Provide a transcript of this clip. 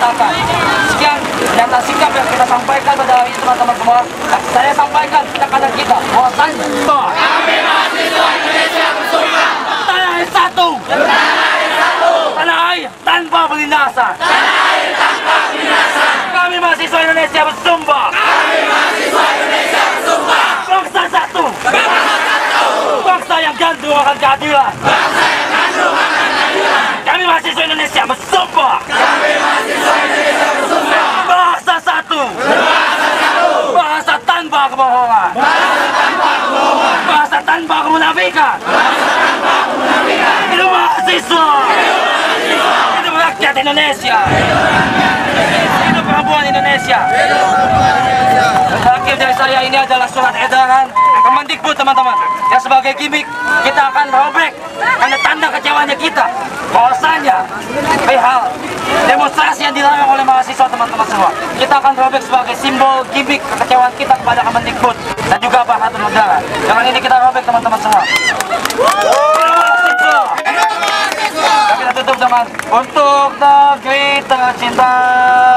dilaksanakan. Sekian nyata sikap yang kita sampaikan pada hari ini teman-teman semua. Saya sampaikan kanan kita bahwasannya kami mahasiswa Indonesia bersumpah tanah air satu, tanah air tanpa pelindasan, kami mahasiswa Indonesia bersumpah, bangsa satu, bangsa yang gandrung akan keadilan, kami mahasiswa Indonesia bersumpah, bahasa satu, bahasa tanpa kebohongan, bahasa tanpa kemunafikan, hidup mahasiswa, hidup rakyat Indonesia, hidup perempuan Indonesia. Terakhir dari saya, ini adalah surat edaran Kemendikbud teman-teman, yang sebagai gimmick kita akan robek karena tanda kecewanya kita bahwasanya perihal demonstrasi yang dilarang oleh mahasiswa teman-teman semua, kita akan robek sebagai simbol gimmick kekecewaan kita kepada Kemendikbud dan juga aparatur negara. Dengan ini kita robek teman-teman semua. Kita tutup dengan untuk negeri tercinta.